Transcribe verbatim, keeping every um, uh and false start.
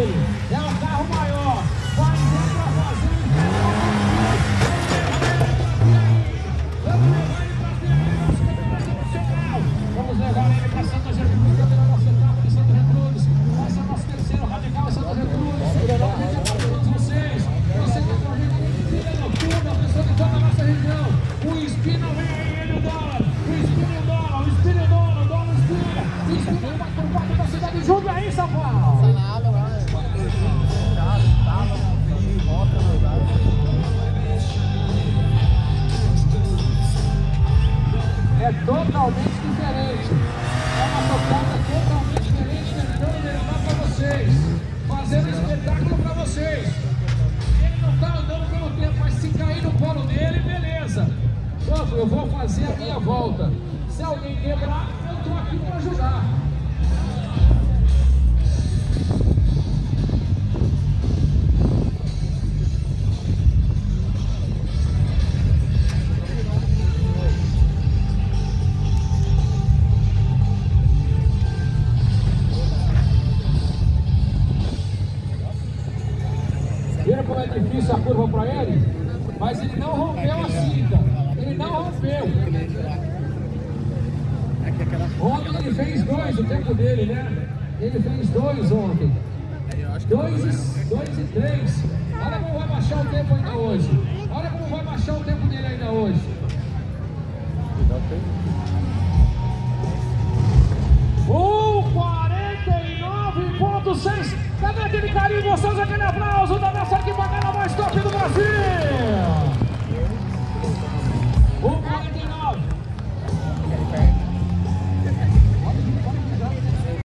dele. É um carro maior. Vai dentro pra fazer um vamos levar ele pra Piauí, nosso campeonato nacional. Vamos levar ele pra Santa Gertrudes, campeonato da nossa etapa de Santa Gertrudes. Vai ser o nosso terceiro radical em Santa Gertrudes. Obrigado a todos vocês. Você que está vendo Filha Noturna, pessoa de toda a nossa região. O Espino vem aí, ele o dólar. O Espino e o dólar, o Espino e o dólar, o dólar o Espino. O Espino vai por quatro da cidade. Junto aí, São Paulo. É totalmente diferente. É uma tocada totalmente diferente, tentando levar para vocês, fazendo um espetáculo para vocês. Ele não está andando pelo tempo, mas se cair no colo dele, beleza. Pronto, eu vou fazer a minha volta. Se alguém quebrar, eu estou aqui para ajudar. Viram como é difícil a curva para ele? Mas ele não rompeu a cinta. Ele não rompeu. Ontem ele fez dois, o tempo dele, né? Ele fez dois ontem. Dois e, dois e três. Olha como vai baixar o tempo ainda hoje. Olha como vai baixar o tempo dele ainda hoje.